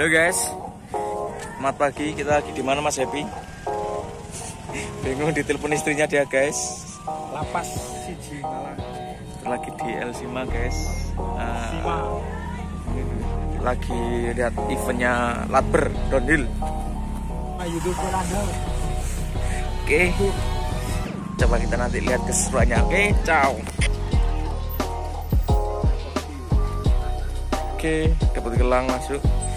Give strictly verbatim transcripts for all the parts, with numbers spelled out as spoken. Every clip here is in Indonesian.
Halo guys, selamat pagi. Kita lagi di mana Mas Happy? Bingung ditelepon istrinya dia guys. Lapas siji malah. Lagi di El Sima guys. Uh, Sima. Lagi lihat eventnya Latber Downhill. Ah, YouTube channel. Oke, coba kita nanti lihat keseruannya. Oke, ciao. Oke, dapat gelang masuk.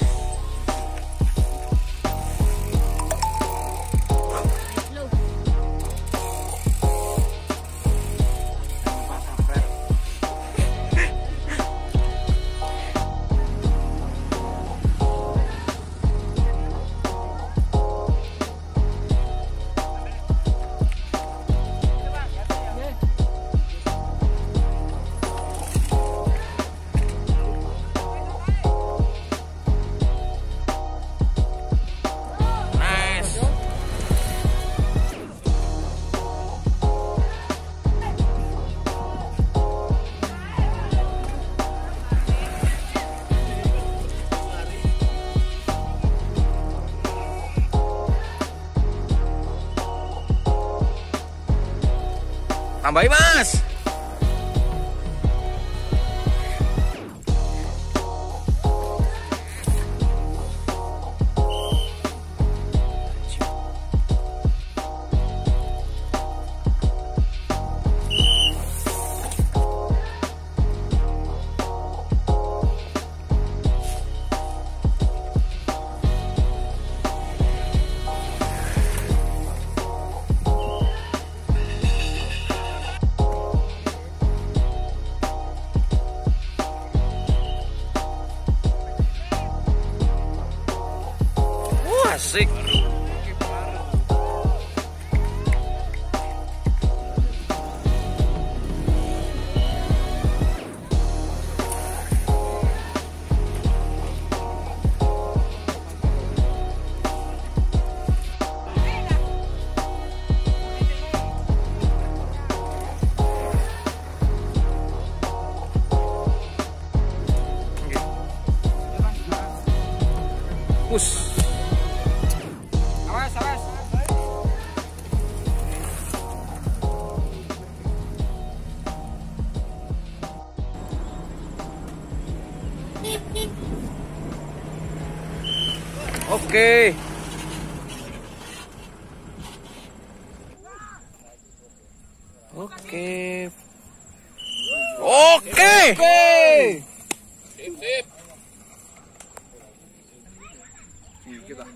Tambahin mas. Asik. Push. Oke. Oke. Oke. Oke. Sip, sip. Kita.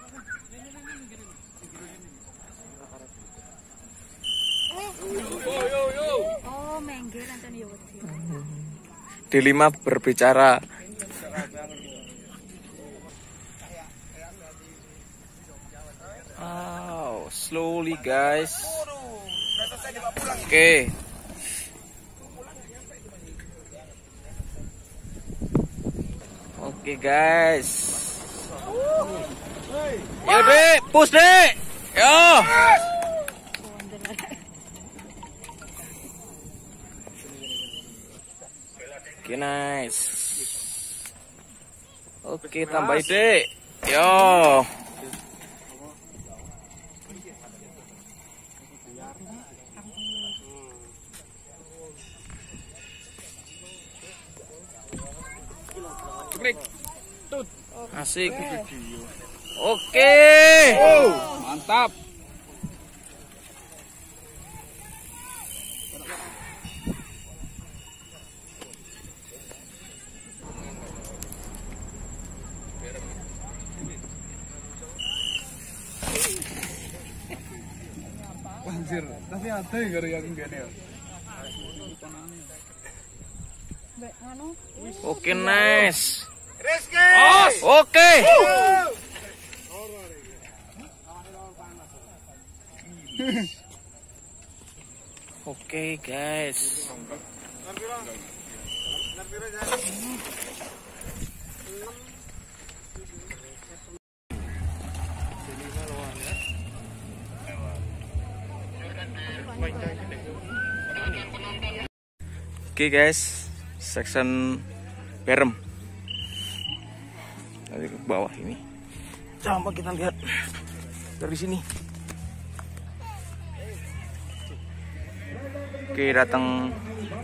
Oh, mengge kancane yo wedi. D lima berbicara. Oh, slowly guys. Oke. Okay. Oke okay, guys. Yo dek, push dek. Yo. Oke okay, nice. Oke okay, tambahin dek. Yo. Asik. Oke. Oh, mantap. Anjir, tapi ada yang gini ya. Oke, nice. Oke. Oke, guys. Oke guys, section berem. Dari ke bawah ini. Coba kita lihat dari sini. Oke, datang.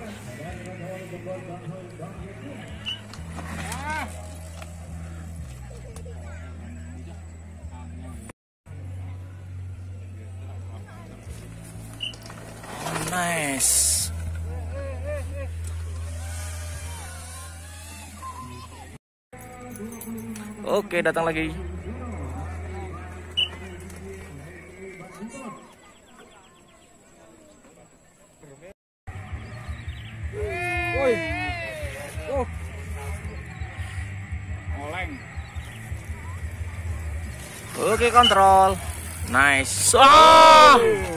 Nice. Oke, datang lagi. Woi. Oh. Oleng. Oke, kontrol. Nice. Ah!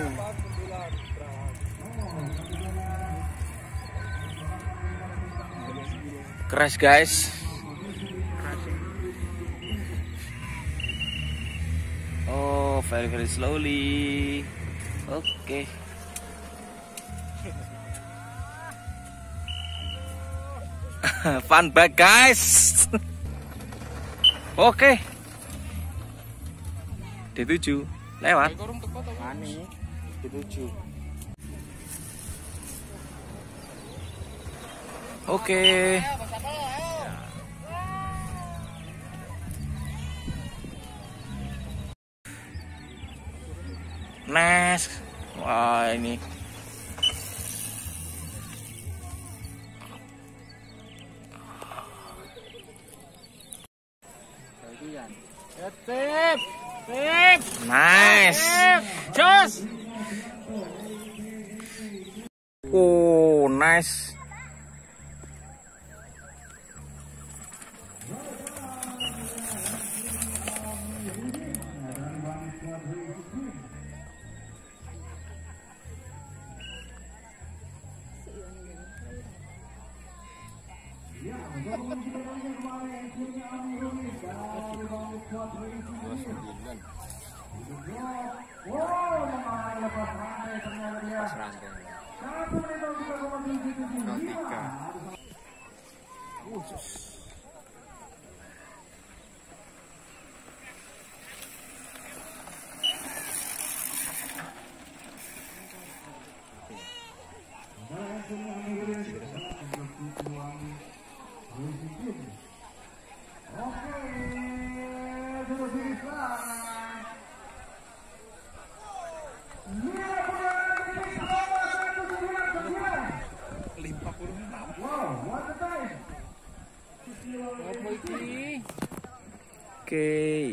Crash, guys. Oh, very very slowly. Oke. Fun back, guys. Oke. D tujuh lewat. Ani D tujuh. Oke. Nice. Wah, ini. Sip. Sip. Nice. Jos. Oh, nice. Oke.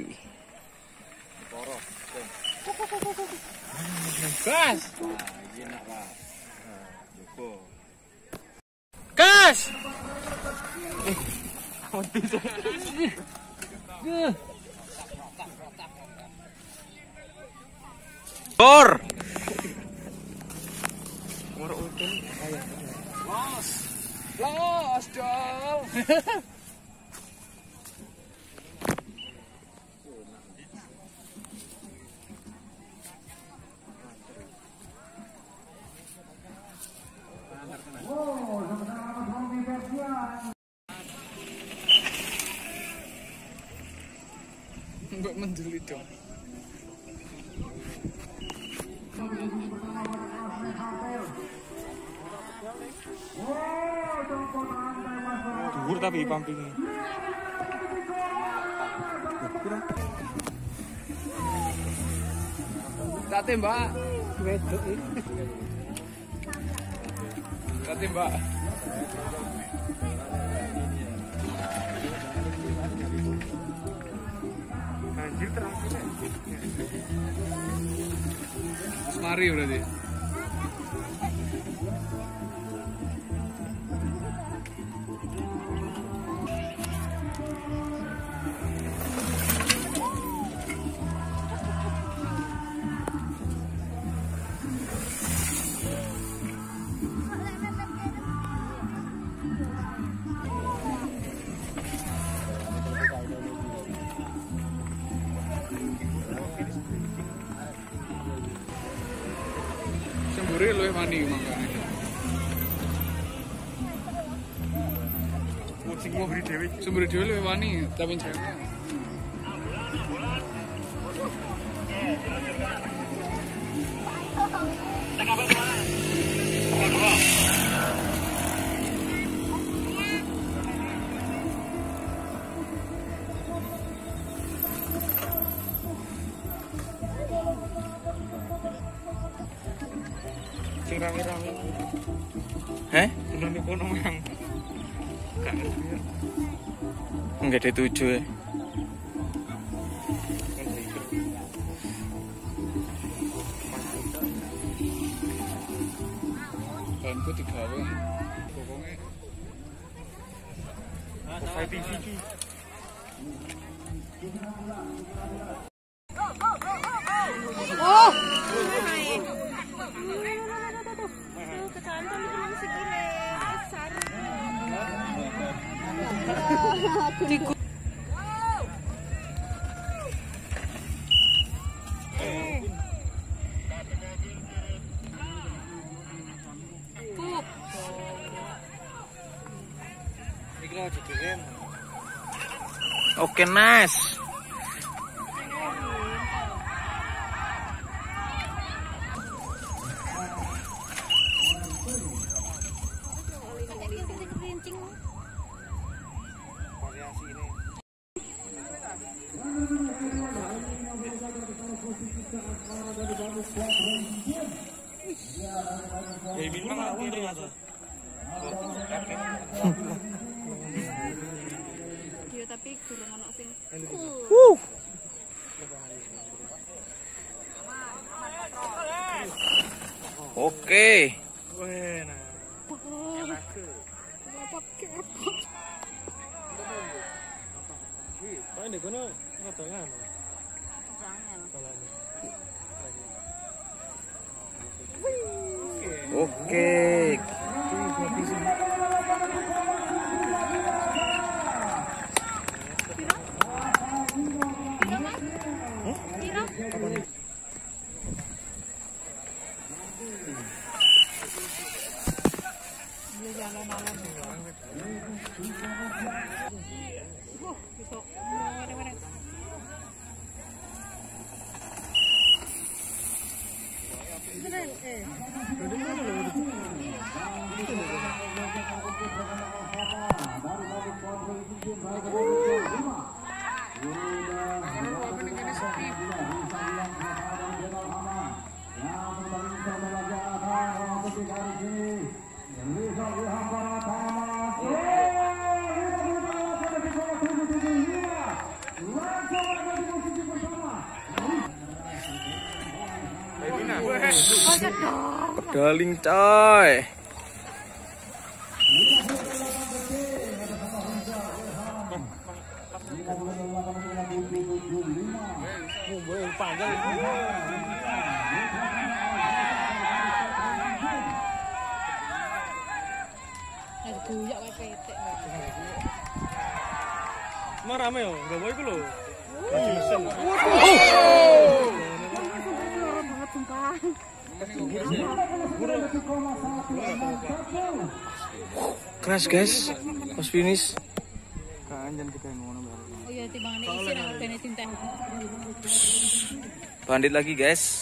Gas. Gas. Bor. Los. Los, Jol. Mbak menjelit dong. Dhuwur tapi pampingnya. Tate, Mbak. Wedok iki. Tate, Mbak. Anjir terakhir. Terus mari berarti. Semburi luwih mani mangkane. Kucing beri dewi. Sumber dewi lebih wani, tapi cewek. Sing rame-rame. Heh? Belum ekonomi yang gak ngerti ya. Enggak ada tujuh ya. Banku digawe. Pokoknya Saya T V ki. Oh. Ketantan itu segini. Besar. Oke, nice. Tapi kurang ono sing. Wuh. Oke. wena. Kok ndek kono ngotongan. Oke. Kedaling coy. Emang rame yo, enggak mau iku lho. Keras guys, pas finish. Kanjen kita ngono bareng. Oh iya timbangane isi nang bensin teh. Bandit lagi guys.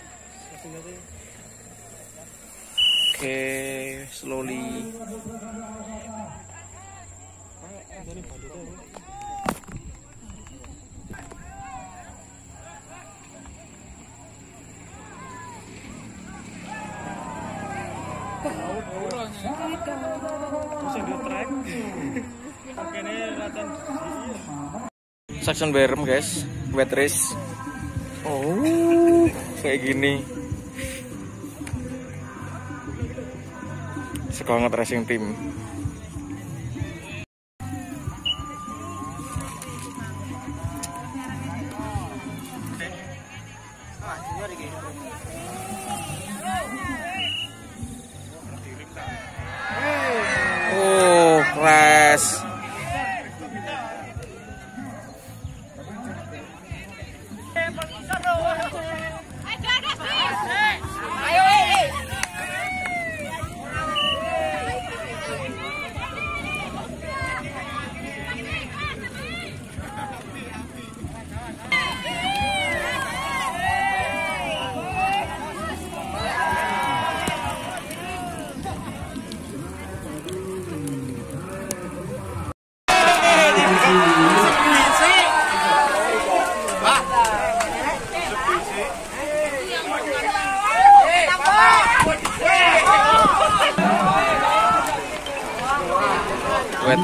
Oke, slowly. Section barem guys, wet race. Oh, kayak gini. Semangat racing team. Oh, keras.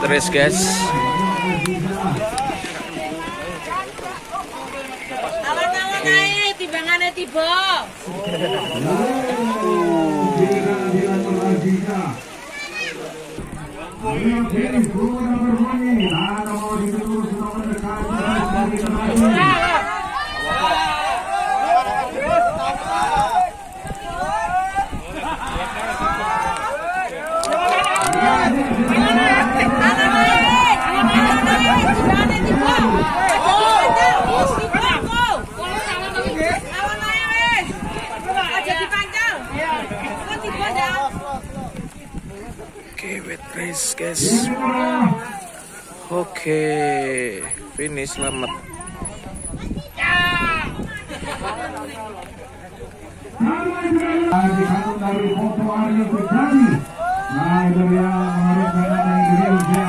race guys. Awan-awan ae timbangane tiba. Oke, wet race guys. Oke, finish selamat. Dari foto Aryo Fitrani. Nah, itu dia mengharuskan nama Indonesia.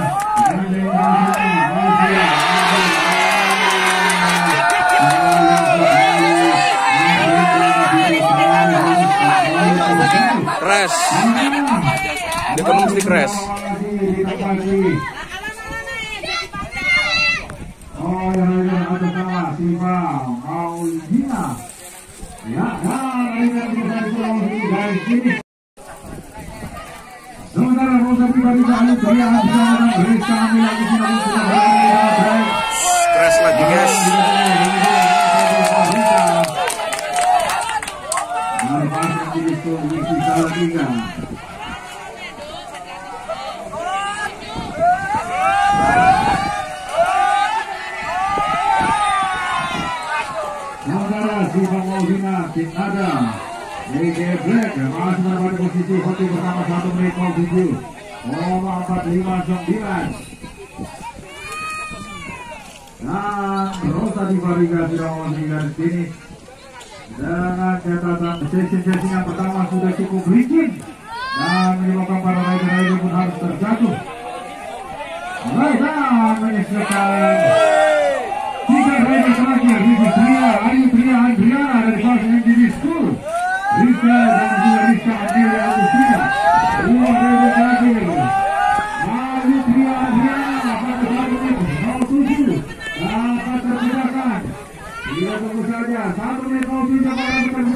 Crash. Dia kan mesti crash. Oh, yang ada atas nama Siva Maulina. Ya, nah, ini dari sini. Saudara Rosa pribadi kami teriak bersama Grace kami lagi sedang sudah Crash lagi guys. Marpas itu misi salah tiga. Saudara Siva Maulina tim Adam D J Black masih pada posisi satu bersama satu menit nol tujuh koma empat lima sembilan. Dan Rosa di Bariga sudah memasuki garis finish dengan catatan sesi-sesi yang pertama sudah cukup licin dan menyebabkan para rider-rider pun harus terjatuh. Baik, dan menyaksikan tiga rider terakhir Rizky Tria, Ayu Tria, Andriana dari kelas M T V School. Rizka dan juga Rizka Andriana Agustina. Dua rider terakhir Ayu Tria, Andriana pada satu menit nol tujuh dapat terpindahkan. Tidak tunggu saja satu menit nol tujuh pada